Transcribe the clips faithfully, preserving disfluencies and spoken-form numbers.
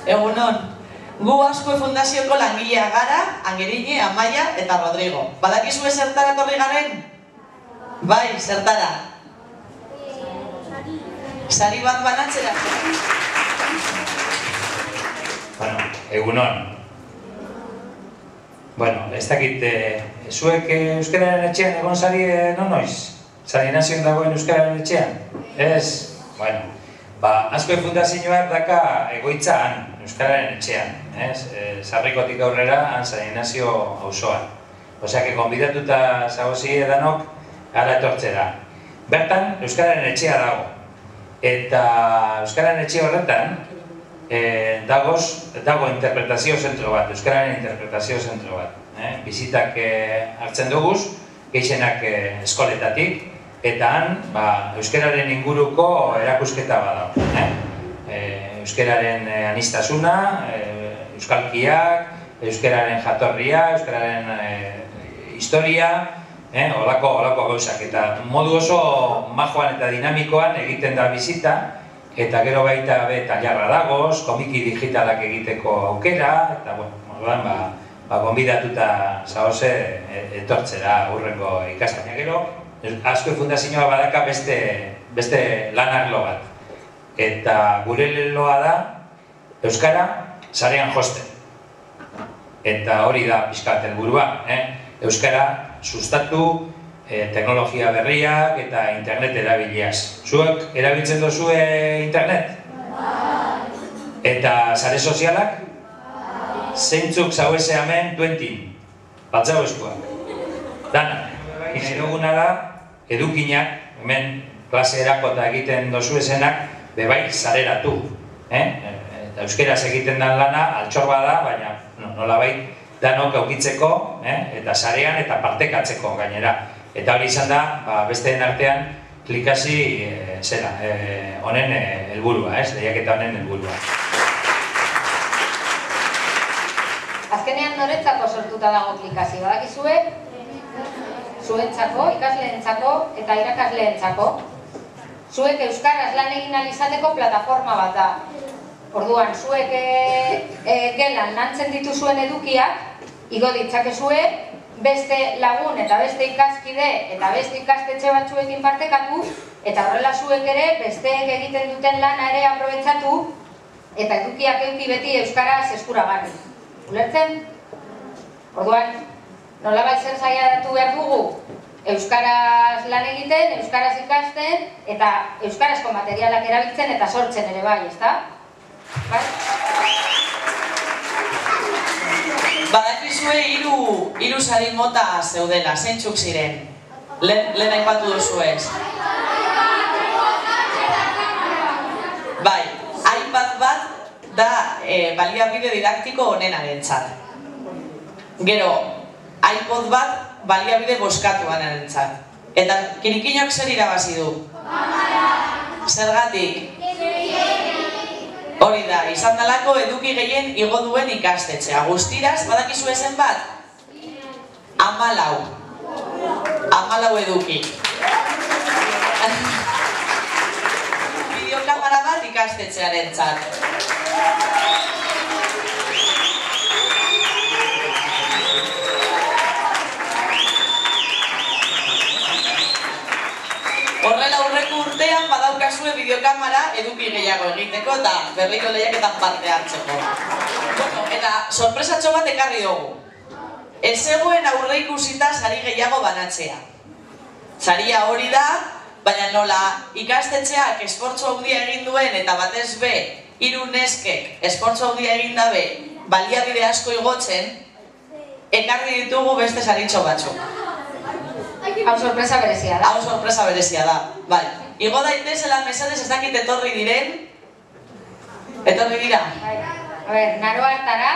Egunon. Gu Azkue Fundazioko langileak gara, Angerine, Amaia eta Rodrigo. Badakizue zertara etorri garen? Bai, zertara? Sari bat banatzera. Bueno, egunon. Bueno, ez dakit, zuek euskararen etxean egon sari non noiz? Sari nazioen dagoen euskararen etxean? Ez? Bueno, ba, Azkue Fundazioak daka egoitza han, euskararen etxean, ez? Sarrikotik aurrera, han Sari Nazio auzoan. Osea, que konbidatuta zagozi edanok, gara etortzera. Bertan, euskararen etxea dago. Eta euskararen etxe horretan, dagoz, dago interpretazio zentro bat, euskararen interpretazio zentro bat. Bizitak hartzen duguz, gehienak eskoletatik, eta han, euskararen inguruko erakusketa badago. Euskararen aniztasuna, euskalkiak, euskararen jatorria, euskararen historia, holako gauzak. Eta modu oso majoan eta dinamikoan egiten da bizita, eta gero baita be tailarra dagoz, komiki digitalak egiteko aukera, eta, bueno, moduan, ba, konbidatuta zaoze etortzera urrengo ikasgaia. Gero, Azkue Fundazioa badaka beste, beste lan arlo bat. Eta gure leloa da, euskara sarean josten. Eta hori da pixkat helburua, euskara sustatu, teknologia berriak eta internet erabiliaz. Zuek erabiltzen duzue internet? Eta sare sozialak? Zeintzuk zaueze hemen twenty? Batzau eskuak? Dana. Eduguna da, edukinak, hemen klaseerako eta egiten dozuezenak, bebai zareratu. Eta euskeraz egiten den lana, altxor bada, baina nolabait danok aukitzeko, eta sarean eta partekatzeko gainera. Eta hori izan da, besteen artean, klikasi zera, honen helburua, ez? Lehiaketa honen helburua. Azkenean norentzako sortuta dago klikasi, badakizue? Zuentzako, ikasleentzako eta irakasleentzako. Zuek euskaraz lan egin ahal izateko plataforma bat da. Orduan, zuek gelan lantzen dituzuen edukiak, igo ditzakezue, beste lagun eta beste ikaskide eta beste ikastetxe batzuekin partekatu, eta horrela zuek ere besteek egiten duten lana ere aprobetxatu, eta edukiak eduki beti euskaraz eskuragarri. Ulertzen? Orduan, nolabait zer saiatu behar dugu? Euskaraz lan egiten, euskaraz ikasten, eta euskarazko materialak erabiltzen eta sortzen ere bai, ezta? Bai? Badakizue hiru sari mota zeudela, zeintzuk ziren? Lehen aipatu duzu ez? Bai, iPad bat da baliabide didaktiko honenarentzat. Gero, iPod bat baliabide bozkatuarentzat. Eta kirikinok zer irabazi du? Zergatik? Hori da, izan dalako eduki gehien igo duen ikastetxea. Guztiraz, badakizu ezen bat? Hamalau. Hamalau eduki. Bideokamara bat ikastetxearentzat. Horrela aurreko urtean badaukazue bideokamara eduki gehiago egiteko eta berriro lehiaketan parte hartzeko. Eta sorpresatxo bat ekarri dugu. Ez zegoen aurre ikusita sari gehiago banatzea. Saria hori da, baina nola ikastetxeak esportzu handia egin duen eta batez be, hiru neskek esportzu handia egin dabe baliabide asko igotzen, ekarri ditugu beste saritxo batzuk. Hau sorpresa berezia da. Hau sorpresa berezia da, bai. Igo daitezela mesedez ez dakit etorri diren. Etorri dira? A ber, Naroa Artara,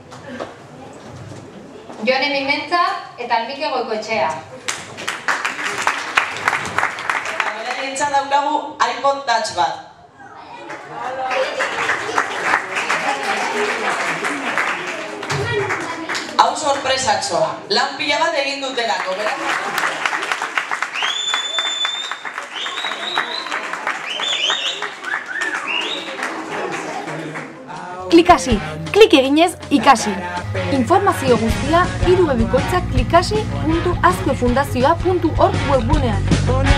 Jone Mimentza eta Almike Goikoetxea. Eta bere nintzen daukagu iPod Touch bat. Hau sorpresatxoa. Lan pila bat egin dutelako, beraz? Klikasi, klik eginez ikasi. Informazio guztia hiru bikoitza klikasi puntu azkue fundazioa puntu org webgunean.